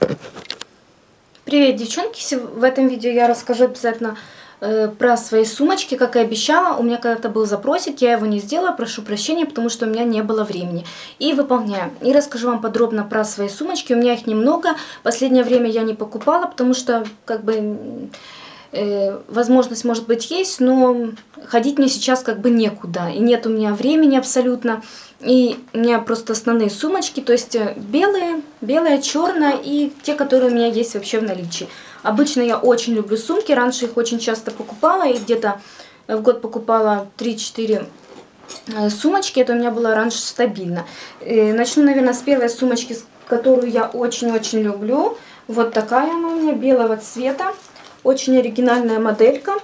Привет, девчонки! В этом видео я расскажу обязательно про свои сумочки, как и обещала. У меня когда-то был запросик, я его не сделала, прошу прощения, потому что у меня не было времени. И выполняю. И расскажу вам подробно про свои сумочки. У меня их немного. Последнее время я не покупала, потому что возможность, может быть, есть, но ходить мне сейчас некуда. И нет у меня времени абсолютно. И у меня просто основные сумочки, то есть белая, черная и те, которые у меня есть вообще в наличии. Обычно я очень люблю сумки, раньше их очень часто покупала, и где-то в год покупала 3-4 сумочки, это у меня было раньше стабильно. Начну, наверное, с первой сумочки, которую я очень-очень люблю. Вот такая она у меня, белого цвета. Очень оригинальная моделька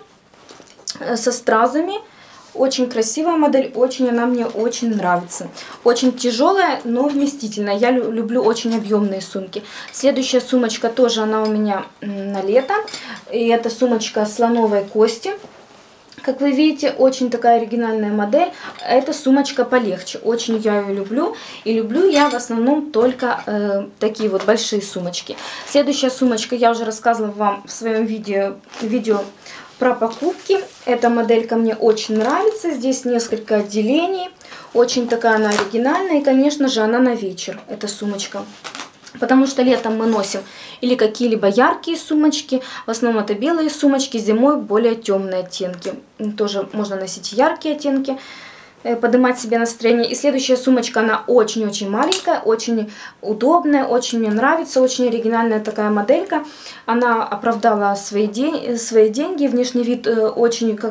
со стразами. Очень красивая модель, очень она мне очень нравится. Очень тяжелая, но вместительная. Я люблю очень объемные сумки. Следующая сумочка тоже она у меня на лето. И это сумочка слоновой кости. Как вы видите, очень такая оригинальная модель. Эта сумочка полегче. Очень я ее люблю. И люблю я в основном только такие вот большие сумочки. Следующая сумочка, я уже рассказывала вам в своем видео про покупки. Эта моделька мне очень нравится. Здесь несколько отделений. Очень такая она оригинальная. И, конечно же, она на вечер, эта сумочка. Потому что летом мы носим или какие-либо яркие сумочки. В основном это белые сумочки. Зимой более темные оттенки. Тоже можно носить яркие оттенки. Поднимать себе настроение. И следующая сумочка, она очень-очень маленькая, очень удобная, очень мне нравится, очень оригинальная такая моделька. Она оправдала свои деньги, внешний вид очень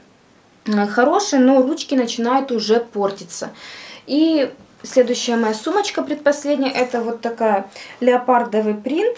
хороший, но ручки начинают уже портиться. И следующая моя сумочка, предпоследняя, это вот такая леопардовый принт.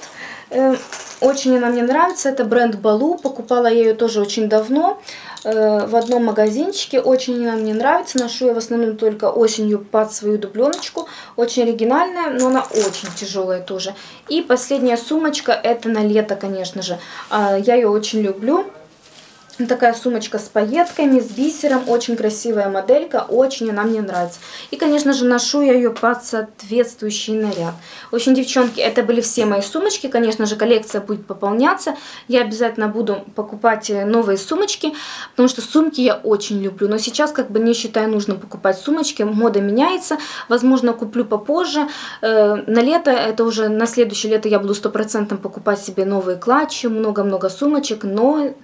Очень она мне нравится, это бренд Балу, покупала я ее тоже очень давно в одном магазинчике. Очень она мне нравится, ношу я в основном только осенью под свою дубленочку. Очень оригинальная, но она очень тяжелая тоже. И последняя сумочка, это на лето, конечно же. Я ее очень люблю. Такая сумочка с пайетками, с бисером, очень красивая моделька, очень она мне нравится. И, конечно же, ношу я ее под соответствующий наряд. В общем, девчонки, это были все мои сумочки. Конечно же, коллекция будет пополняться. Я обязательно буду покупать новые сумочки, потому что сумки я очень люблю. Но сейчас не считаю нужным покупать сумочки, мода меняется. Возможно, куплю попозже. На лето, это уже на следующее лето я буду 100% покупать себе новые клатчи, много-много сумочек, но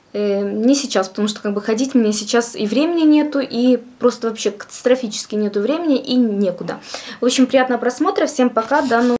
не сейчас, потому что ходить мне сейчас и времени нету, и просто вообще катастрофически нету времени и некуда. В общем, приятного просмотра, всем пока, до новых встреч.